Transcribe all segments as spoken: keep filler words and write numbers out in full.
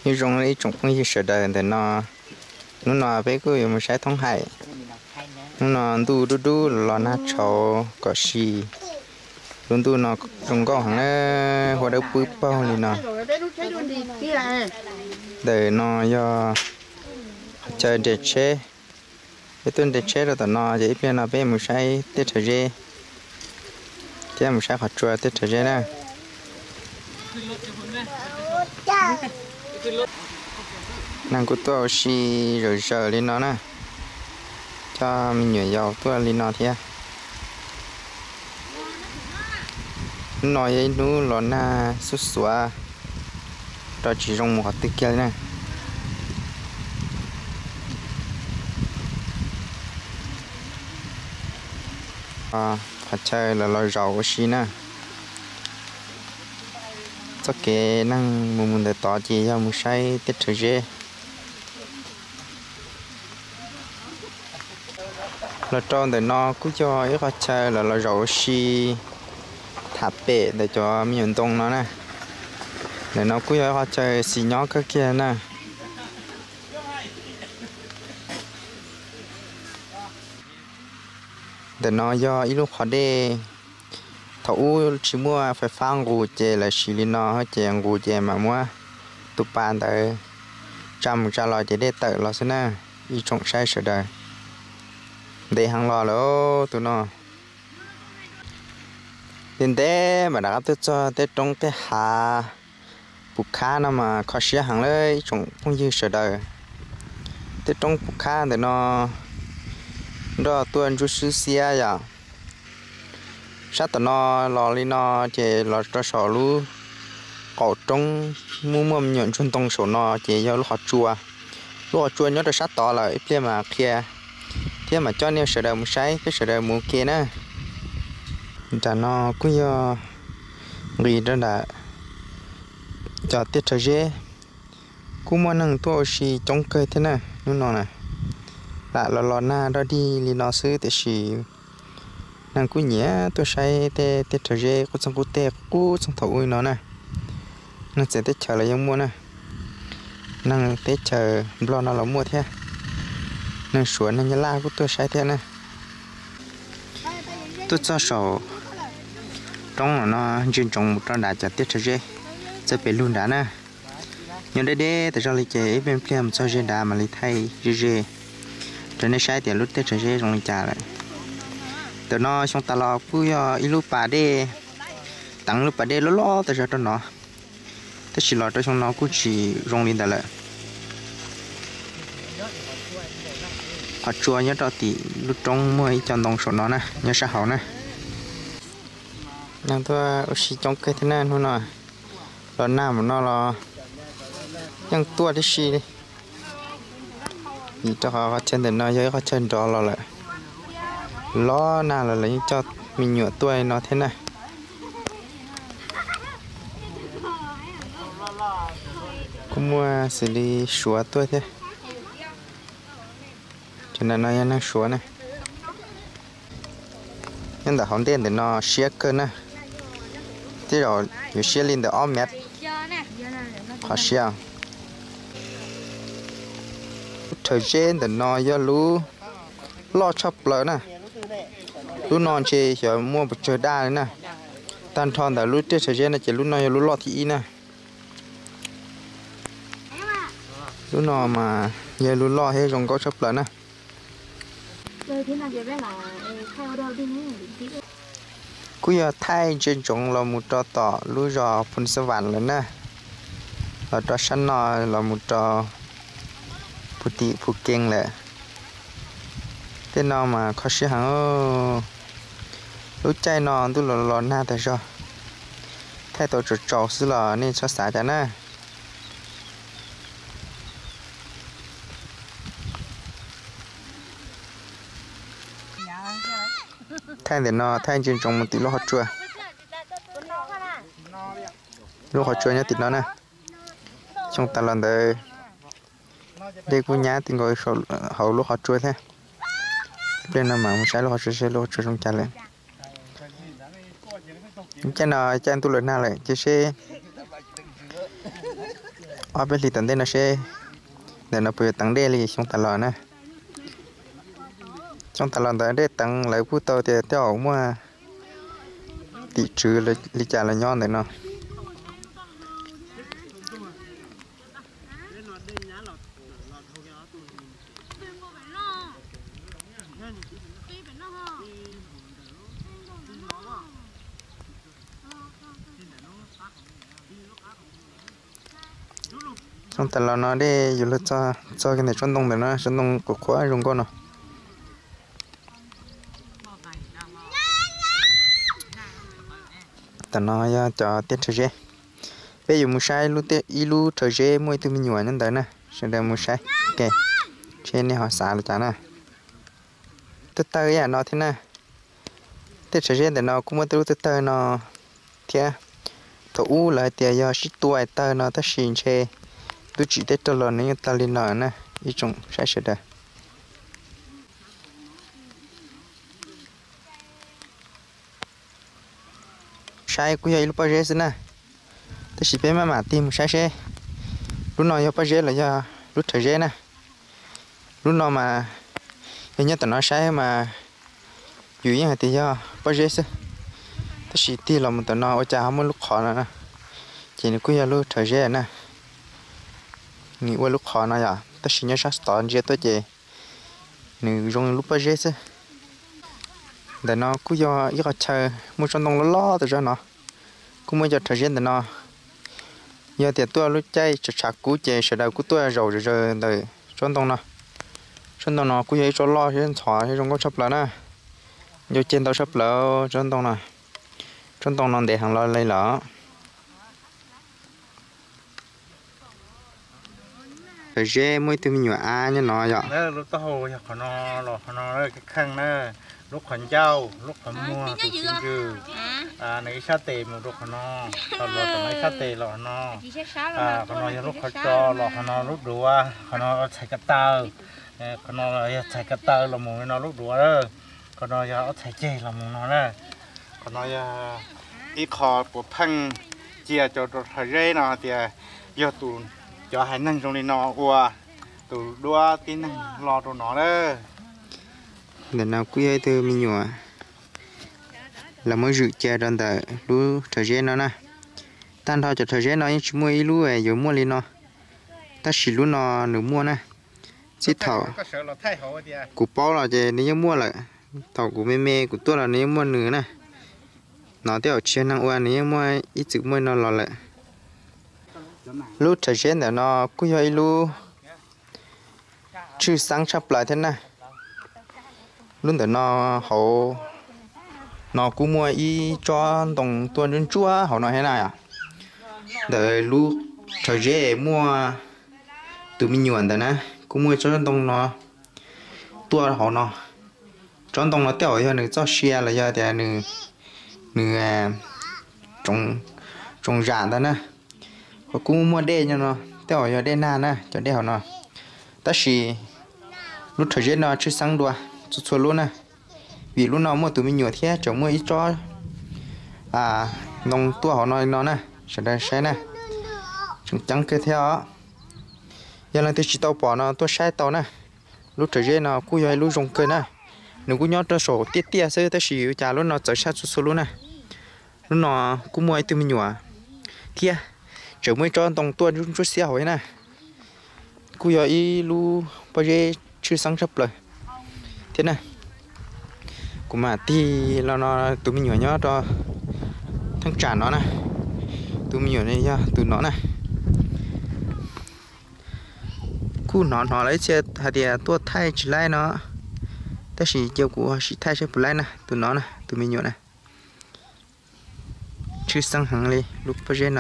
như trong ấy trồng không như sợ đời thì nó nó nó với cái một sai thông hải nó nó đu đu đu là nát cháo có xì luôn đu nó trồng có hàng ấy hoa đậu bướp bao thì nó để nó do chơi để chế cái tuần để chế rồi tao nó vậy bên nó bên một sai tết thời gian cái một sai hoạt chùa tết thời gian nè nàng của tôi xì rồi sợ lên nó nè cho mình nhảy dầu tôi lên nó thế nói ấy nó là na sút xóa đó chỉ trong một hạt tích kia nè à hạt chơi là loại rau của xí nè chắc cái năng muốn muốn để tỏ chỉ cho một sai tết thời gian là tròn để nó cứ cho ít hạt chơi là loại rau xí thả bể để cho miền đông nó nè để nó cứ cho hạt chơi xí nhỏ cái kia nè để nó do ít lúc họ đi thấu chỉ mua phải phang gù chè là xí lên nó hết chè gù chè mà mua tụt bàn tới trăm trả lời chỉ để tự lo xem nè ít trồng sai sửa đời để hàng lò lỗ tụi nó đến thế mà đã tới cho tới trong tới hà bục khá nó mà khó xía hàng lấy trồng không như sửa đời tới trong bục khá để nó đó tuần chú sư xia à sát tụi nó lò lên nó chỉ lò cho sò lú cỏ trong mua mầm nhọn chuyên tông sổ nó chỉ do lúc họ chua lúc họ chua nhớ được sát tỏ là ít mà kia thế mà cho nên sợi đời một sai cái sợi đời một kia nè chả nó cũng do vì đó là cho tiết trời dễ cũng muốn năng tôi xì trong cây thế này nó nó này lại là lò na đó đi li nó xứ thì xì năng cũng nhẹ tôi sai tê tết trời dễ cũng xong cũng tê cũng xong thấu nó nè năng sẽ tết trời là giống mua nè năng tết trời lo nó là mua thế năng xuống năng nhá la của tôi sai thế nè tôi cho sổ trong là nó chuyên trồng một tròn đá cho tết trời dễ sẽ bị luôn đá nè nhưng đây đây tại sao lại chế bên kia một số dễ đá mà lại thay dễ dễ cho nên sai tiền lúc tết trời dễ trong trả lại từ nó xong ta lo cứ ít lúc bà đê tăng lúc bà đê lo lo tại sao cho nó tất chỉ lo cho xong nó cũng chỉ rong lên tại lại họ chua nhớ đó thì lúc trong mới chọn đồng số nó nè nhớ sao hậu nè nàng tôi chỉ trong cái thế này thôi nè rồi nam mà nó là nhưng tua đi xí đi thì cho họ chân để nó dưới họ chân đó là lại lo nào là lấy cho mình nhựa tuổi nó thế này cũng mua xử lý sủa tuổi thế cho nên nó đang sủa này nhưng đã hỏng tiền để nó xé cơn nè thế rồi nhiều xé lên để ôm mét khó xé thời gian để nó do lú lo chập lỡ nè lú non chê chờ mua một trời đa nè tan thon đã lú tết thời gian này chỉ lú non lú lo thị nè lú non mà giờ lú lo hết rồi có chập lỡ nè cú giờ thay trên trồng là một trò tỏ lú giò phun sơ vạn rồi nè ở trò săn nọ là một trò phụ tị phụ kinh lệ thế nào mà khó xí hàng lúc chạy nó tôi là lò na tại sao thay tôi trò trò xí là nên cho xả cho nè thay để nó thay trên trồng một tí lúa hot chua lúa hot chua nhá thịt nó nè trong ta lần đây đây cũng nhá thì ngồi hậu lúa hot chua thế bên nào mà muốn xài lúa hot chua xài lúa hot chua trong chăn lên cái nào chăn tôi lên nào lại chỉ xe ở bên lì tận đây nó sẽ để nó bơi tận đây lì trong tận lò nè trong tận lò đây tận lấy phút tàu thì tiêu mua tỷ trừ là lì trả là nhon đấy nó trong tận lò nó đi dù là cho cho cái này chân đông để nó chân đông của khóa dùng con nó tận nó cho tết thời gian bây giờ mua sai lúc tết ilu thời gian mua từ mình nhồi nên đấy nè sẽ đem mua sai ok trên này họ xả được chả nè tết tới à nó thế nè tết thời gian để nó cũng mua từ tết tới nó thế thủ lại tiền do ship tuổi tới nó ta xin chơi tôi chỉ tết tới lần này ta lên nợ nè ý chung sai sẽ đây sai cũng vậy lúc bao giờ nè tôi chỉ biết mà mà tìm sai sai lúc nào bao giờ là do lúc thời gian nè lúc nào mà hình như tụi nó sai mà dù như thì do bao giờ tôi chỉ tìm là một tụi nó ở cha không có lúc khó nè chỉ là cũng lúc thời gian nè nghĩ qua lúc khó này à tôi chỉ nhớ sát tòn chưa tôi chỉ nữ dùng lúc bao giờ chứ để nó cứ do ít có chơi mua trong đông lo lo từ cho nó cũng mới cho thời gian để nó giờ thì tôi lúc chơi chặt chặt cú chơi sẽ đầu cú tôi rồi rồi rồi đời trong đông nó trong đông nó cứ vậy cho lo trên thỏa trên trong có sắp lỡ nè giờ trên tàu sắp lỡ trong đông này trong đông nó để hàng lo lấy lỡ thời gian mới từ mình nhỏ a như nó vậy. Đó lúc tao hồi họ nó lọ họ nó cái khăn đó lúc khoản trâu lúc khoản mua từ chín dư à này sát tề một lúc họ nó còn lọ tao này sát tề lọ nó à còn nó lúc họ cho lọ họ nó lúc đùa họ nó chạy cắt tơ còn nó chạy cắt tơ là một nó lúc đùa đó còn nó giờ chạy chê là một nó đó còn nó giờ ít khó của phăng chia cho thời gian nó thì giờ tụi cho hai năng trong này nó qua tụi đua cái năng lo tụi nó đó để nào quý từ mình nhỏ là mới dự chơi đơn tại lú thời gian nó nè tan thôi cho thời gian nó chỉ mua ít lú ấy rồi mua lên nó ta chỉ lú nó nửa mua nè chỉ thầu của bao là chỉ nếu mua lại thầu của mẹ mẹ của tôi là nếu mua nửa nè nó theo trên năng qua nếu mua ít chữ mua nó lọt lại lúc thời gian để nó cứ hơi lu chưa sáng sắp lại thế này lúc để nó hậu nó cũng mua y cho đồng tuần đến chúa họ nói thế này à để lúc thời gian mua từ mình nhuận đấy nè cũng mua cho đồng nó tua họ nó cho đồng nó tiểu cho nữa cho xe là do thì nữa nữa trồng trồng rạn đó nè họ cũng mua đê cho nó tiêu ở đê na nè cho đê họ nó ta chỉ lúc thời gian nó chưa sáng đua chút chút luôn nè vì lúc nào mua tụi mình nhiều thế chẳng mua ít cho à nông tua họ nói nó nè sẽ đây sai nè chúng chẳng cái theo giờ là tôi chỉ tàu bỏ nó tôi sai tàu nè lúc thời gian nó cũng vậy lúc dùng cây nè nếu cũng nhớ cho sổ tiết tiết sơ ta chỉ trả lúc nó trở sát chút chút luôn nè lúc nó cũng mua tụi mình nhiều thế chờ mới cho đồng tuần chúng chút xe hỏi nè cú giờ y lu bao giờ chưa sáng sắp rồi thế này cũng mà ti là nó tụi mình nhỏ nhỏ cho thằng trả nó nè tụi mình nhỏ này nha tụi nó nè cú nó nó lấy xe hạt địa tua thay chỉ lại nó ta chỉ chiều của chỉ thay xe lại nè tụi nó nè tụi mình nhỏ nè chưa sáng hàng đi lúc bao giờ nào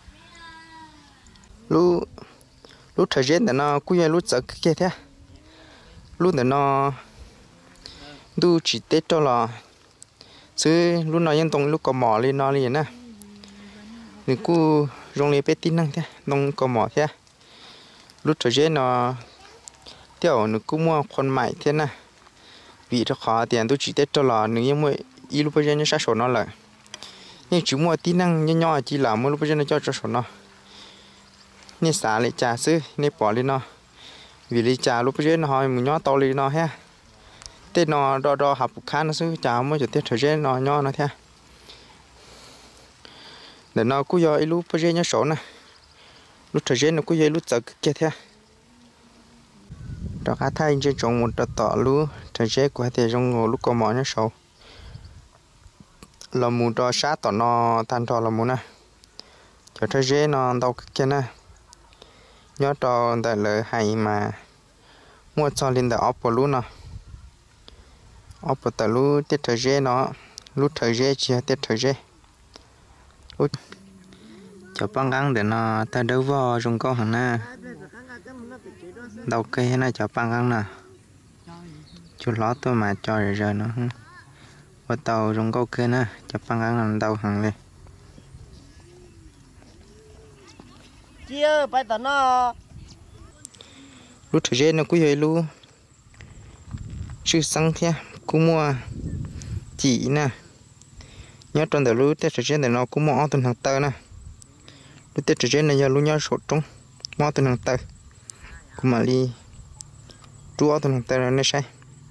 lúc lúc thời gian để nó cũng như lúc giờ kia thế lúc để nó đu chỉ tết cho là chứ lúc nào yên tông lúc có mỏ lên nó liền nè người cứ dùng lấy bé tin năng thế nông có mỏ thế lúc thời gian nó tiểu nó cũng mua con mại thế nè vì nó khó tiền tôi chỉ tết cho là nếu như mua ít lúc bây giờ nó sát sổ nó lại nhưng chỉ mua tin năng nhỏ nhỏ chỉ là mua lúc bây giờ nó cho cho sổ nó nè xả lại trà sư nè bỏ lên nó vì lý trà lúc trước nó hỏi mình nhỏ to lên nó ha tết nó đo đo học khá nó sư trà mới cho tết thời gian nó nhỏ nó theo để nó cứ do lúc bây giờ nhớ số nè lúc thời gian nó cứ giờ lúc giờ kia theo đó cá thay trên trồng một đợt tỏ lúc thời gian của thì trong ngồi lúc có mỏ nhớ số là muốn cho sát tỏ nó than thọ là muốn nè cho thời gian nó đâu kia nè nhớ cho tại lời hay mà mua cho lên tại ốp luôn nè ốp tại lúc tết thời gian nó lúc thời gian chia tết thời gian lúc cho băng găng để nó ta đấu vào trong câu hàng nè đầu cây này cho băng găng nè chút lót tôi mà cho rồi giờ nó vào tàu trong câu kia nè cho băng găng làm đầu hàng lên chia phải tao nó lúc thời gian nó cứ vậy luôn chứ xăng thế cũng mua chỉ nè nhớ trong đời lúc tết thời gian để nó cũng mua tuần hàng tơ nè lúc tết thời gian này giờ lúc nhớ sốt trong mua tuần hàng tơ cũng mà đi đua tuần hàng tơ nó sai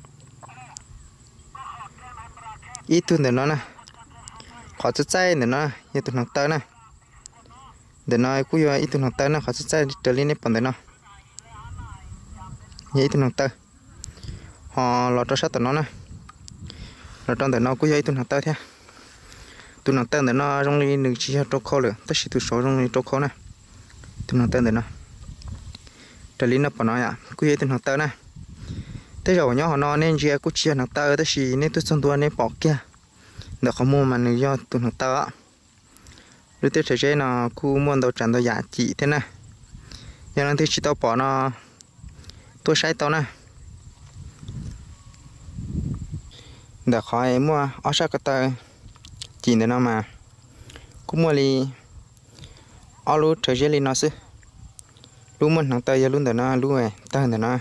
ít tuần để nó nè khó chút say để nó như tuần hàng tơ nè để nó cứ giờ ít tuần hàng tơ nè khó chút say trở lên nếp bằng để nó như tuần hàng tơ họ lọt cho sát tụi nó nè lọt trong tụi nó cứ dây tuần hàng tơ thế tuần hàng tơ để nó trong đi đừng chỉ cho khô được tất cả tụi số trong đi cho khô nè tuần hàng tơ để nó trở lên nó bỏ nó ạ cứ dây tuần hàng tơ nè thế rồi nhớ họ nó nên chia cứ chia hàng tơ tất cả nên tôi xong tôi nên bỏ kia để không mua mà nếu do tuần hàng tơ á lúc tiếp theo nó cứ mua đầu tràn đầu giá trị thế nè giờ nó thì chỉ tao bỏ nó tôi sai tao nè để khỏi mua ở sao cái tờ chỉ để nó mà cũng mua đi ở lúc thời gian đi nó xí lúc mình thằng tờ giờ luôn để nó lúc này tờ để nó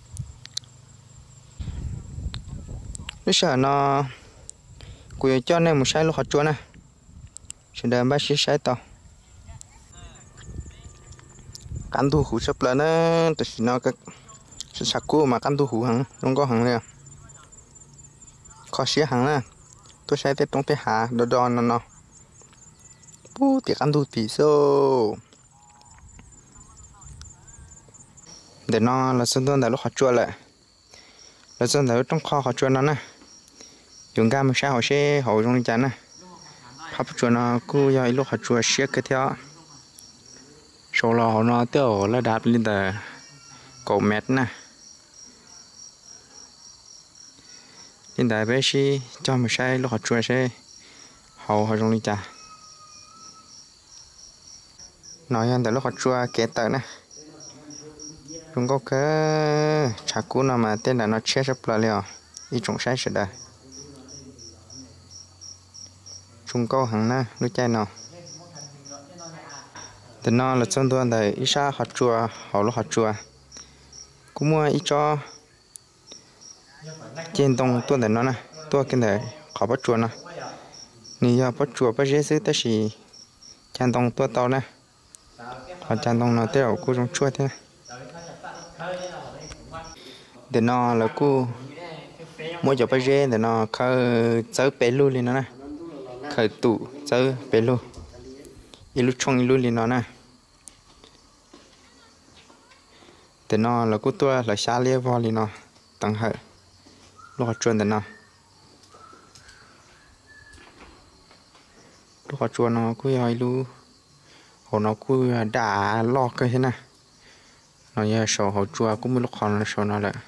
lúc sợ nó quỳ cho nên một sai lúc họ chua nè chỉ để bác sĩ sai tao cắn thu hủ sắp lên á thì nó cái sạc cua mà cắn thu hủ hằng không có hằng này khó xía hằng nè tôi sẽ tiếp trong cái hạ đo đo nó nó bú tiệc ăn thu tỷ số để nó là sơn đơn là lúc họ chua lại là sơn là trong kho họ chua nó nè dùng cam sao họ sẽ hậu trong chén nè hấp chua nó cứ do lúc họ chua xía cái theo số lò họ nó tiêu là đạp lên tờ cổ mét nè hiện tại bé si cho một sai lúc họ chua sẽ hậu họ trong ly trà nói hiện tại lúc họ chua kế tới nè chúng có cái trà cũ nào mà tên là nó chết sắp là liều ít trồng sai sẽ đời chúng có hàng nè nước chai nào thì nó là chân tuần đấy ít sa họ chua họ lúc họ chua cũng mua ít cho trên tông tuần đấy nó nè tua cái này họ bắt chua nè nếu giờ bắt chua bắt dễ xử tới gì trên tông tua to nè họ trên tông nó tiêu cô trong chua thế để nó là cô mua cho bắt dễ để nó khơi chở bé luôn lên nó nè khởi tụ chở bé luôn ilu trong ilu lên nó nè để nó là cô tua là xa lia vào lên nó tăng hệ lo chuồn để nó lo chuồn nó cứ ai lu hồ nó cứ đã lo cái thế này nó như sầu hồ chua cũng mới lúc còn sầu nó lại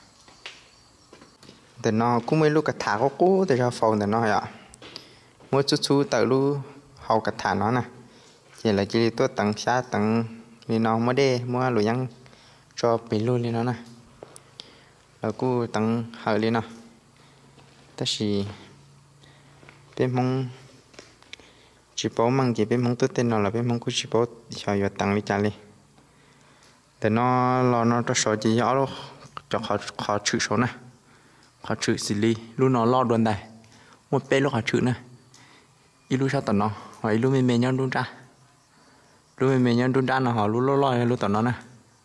để nó cũng mới lúc cả thả có cố để cho phòng để nó ạ mỗi chút chút tự lu hậu cả thả nó nè chỉ là chỉ tôi tặng xa tặng đi nó mới đi mua lụi nhang cho bị luôn lên nó nè là cô tặng hở lên nào ta chỉ bên mong chỉ bảo mang chỉ bên mong tôi tên nó là bên mong cô chỉ bảo cho vào tặng đi trả đi để nó lo nó cho số chỉ rõ luôn cho họ họ chữ số này họ chữ xử lý luôn nó lo đồn này một bên lúc họ chữ này ít lúc sao tận nó hỏi lúc mình mình nhau luôn ra lúc mình nhớ đun đan là họ lúc lo lo lúc tao nó nè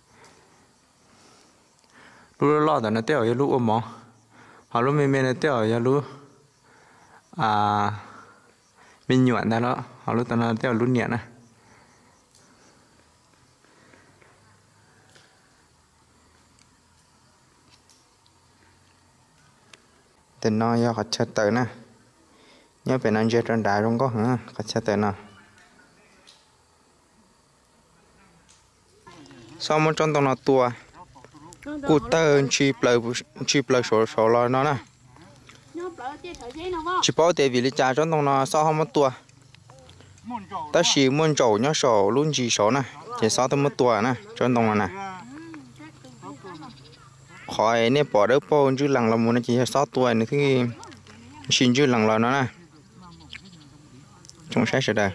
lúc lo lo tao nó tiêu lúc ôm mỏ họ lúc mình mình tiêu lúc à mình nhuận đó đó họ lúc tao nó tiêu lúc nhẹ nè tình nói do họ chết tới nè nhớ phải ăn chơi trên đài không có hả họ chết tới nào sau một trong tông nó tua cụ tơ chỉ plei chỉ plei số số lo nó nè chỉ bảo để vì lý cha trong tông nó sau không một tua ta chỉ muốn trầu nhớ số luôn chỉ số nè chỉ sau tới một tua nè trong tông này nè khỏi nè bỏ đỡ po chứ lần là muốn chỉ sáu tua nữa thì xin chứ lần là nó nè trong sai sẽ đây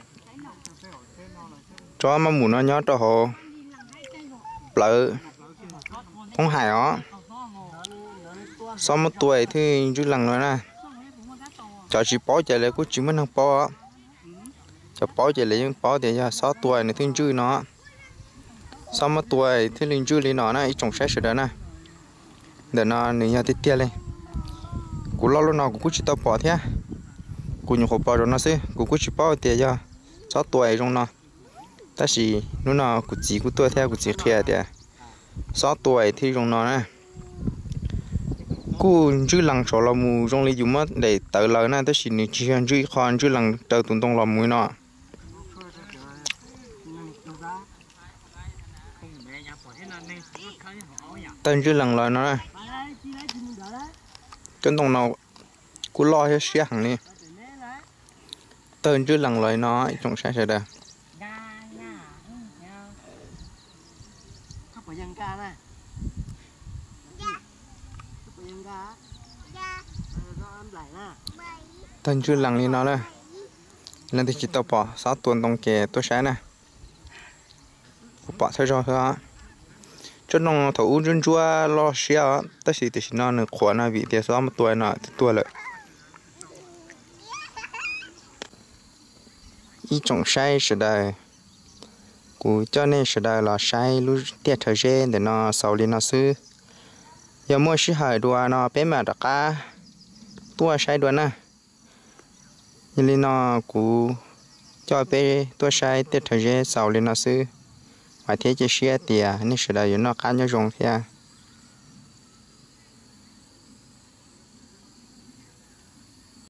cho mà muốn nó nhớ cho họ lỡ không hài ó sau một tuổi thì chứ lần nữa nè cho chỉ bỏ chạy lại cũng chỉ muốn không bỏ cho bỏ chạy lại bỏ để cho sáu tuổi nữa thì chứ nó sau một tuổi thì linh chứ linh nó này trong sai sẽ đây nè để nó nếu như tiếp theo lên cú lo luôn nào cú chỉ tao bỏ thế cú nhiều khổ bỏ rồi nó xí cú cú chỉ bỏ tiền cho sáu tuổi trong nó ta chỉ lúc nào cú chỉ cú tuổi theo cú chỉ kia tiền sáu tuổi thì trong nó nè cú chưa lần số là mù trong lấy dùng mất để tự lời nè ta chỉ nếu chỉ ăn chưa khoan chưa lần tự tụng tông là mùi nọ tên chưa lần lời nó nè trên tông nào cú lo cho xe hàng này tên chưa lần lời nó trong xe sẽ đây tên chưa lần đi nó đây lên thì chỉ tao bỏ sáu tuần tông kề tôi sáng nè bỏ theo rồi thôi cho nó thấu chân chua lo xe tất nhiên thì nó được khỏe na vị thì số một tuổi nọ tuổi lại ý trọng sai sẽ đây cú cho nên sẽ đây là sai lúc tiết thời gian để nó sau lên nó sư giờ mua sĩ hải đùa nó bé mà đặc cá tua sai đùa nè nhưng nó cú cho bé tua sai tiết thời gian sau lên nó sư mà thế chỉ xe tiền nên sẽ đây nó cá nhau rong thế